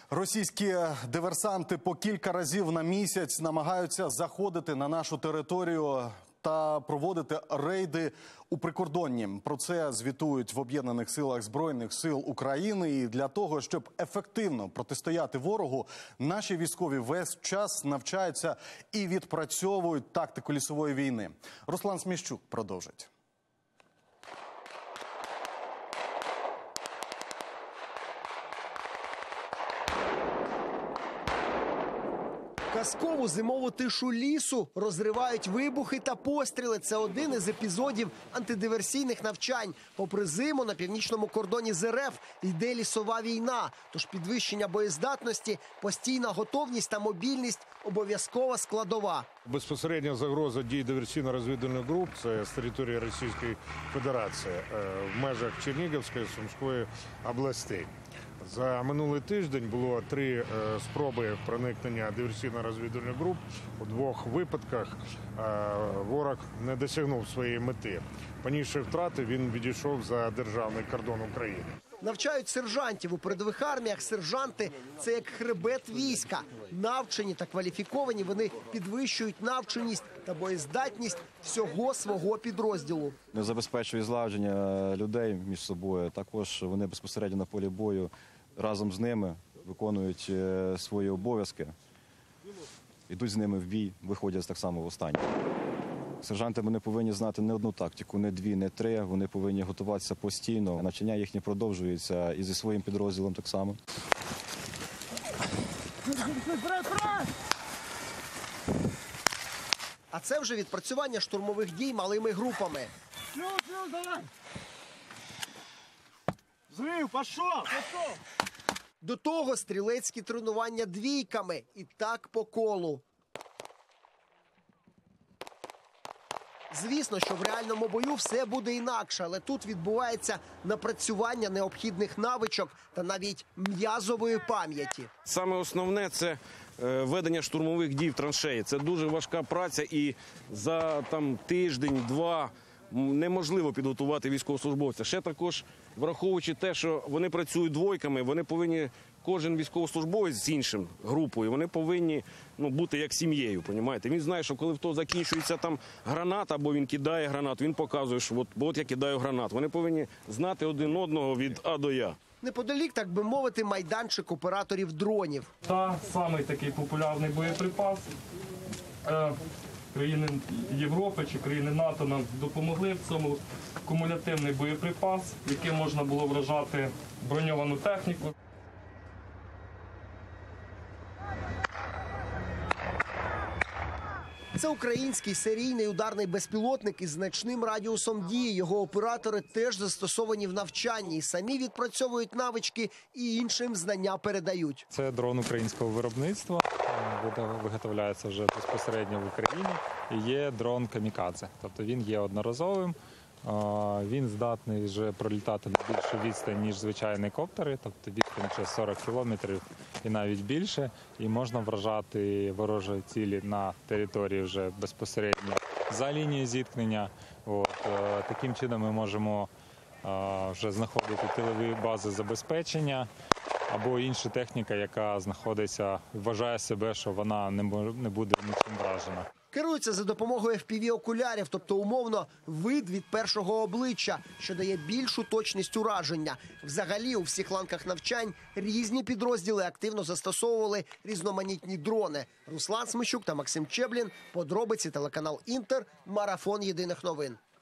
Російські диверсанти по кілька разів на місяць намагаються заходити на нашу територію та проводити рейди у прикордонні. Про це звітують в Об'єднаних силах Збройних сил України. І для того, щоб ефективно протистояти ворогу, наші військові весь час навчаються і відпрацьовують тактику лісової війни. Руслан Сміщук продовжить. Казкову зимову тишу лісу розривають вибухи та постріли. Це один із епізодів антидиверсійних навчань. Попри зиму на північному кордоні з РФ йде лісова війна. Тож підвищення боєздатності, постійна готовність та мобільність – обов'язкова складова. Безпосередня загроза дій диверсійно-розвідувальних груп – це з території Російської Федерації в межах Чернігівської, Сумської областей. За минулий тиждень було 3 спроби проникнення диверсійно-розвідувальних груп. У 2 випадках ворог не досягнув своєї мети. Понісши втрати, він відійшов за державний кордон України. Навчають сержантів у передових арміях. Сержанти – це як хребет війська. Навчені та кваліфіковані, вони підвищують навченість та боєздатність всього свого підрозділу. Забезпечують злагодження людей між собою. Також вони безпосередньо на полі бою разом з ними виконують свої обов'язки, йдуть з ними в бій, виходять так само в останнє. Сержанти вони повинні знати не одну тактику, не 2, не 3. Вони повинні готуватися постійно. Навчання їхнє продовжується і зі своїм підрозділом так само. А це вже відпрацювання штурмових дій малими групами. Зрив, пішов! До того стрілецькі тренування двійками. І так по колу. Звісно, що в реальному бою все буде інакше, але тут відбувається напрацювання необхідних навичок та навіть м'язової пам'яті. Саме основне – це ведення штурмових дій в траншеї. Це дуже важка праця і за тиждень-два неможливо підготувати військовослужбовця. Ще також, враховуючи те, що вони працюють двойками, вони повинні, кожен військовослужбовець з іншим групою, вони повинні бути як сім'єю, понімаєте? Він знає, що коли в того закінчується граната, або він кидає гранату, він показує, що от я кидаю гранату. Вони повинні знати один одного від А до Я. Неподалік, так би мовити, майданчик операторів дронів. Та самий такий популярний боєприпас. Країни Європи чи країни НАТО нам допомогли в цьому. Кумулятивний боєприпас, яким можна було вражати броньовану техніку. Це український серійний ударний безпілотник із значним радіусом дії. Його оператори теж застосовані в навчанні. І самі відпрацьовують навички і іншим знання передають. Це дрон українського виробництва, виготовляється вже безпосередньо в Україні. І є дрон камікадзе, тобто він є одноразовим. Він здатний вже пролітати на більшу відстань, ніж звичайні коптери, тобто відстань 40 кілометрів і навіть більше. І можна вражати ворожі цілі на території вже безпосередньо за лінією зіткнення. Таким чином ми можемо вже знаходити тилові бази забезпечення або інша техніка, яка знаходиться, вважає себе, що вона не буде нічим вражена. Керуються за допомогою FPV-окулярів, тобто умовно вид від першого обличчя, що дає більшу точність ураження. Взагалі у всіх ланках навчань різні підрозділи активно застосовували різноманітні дрони. Руслан Сміщук та Максим Чеблін. Подробиці телеканал Інтер. Марафон єдиних новин.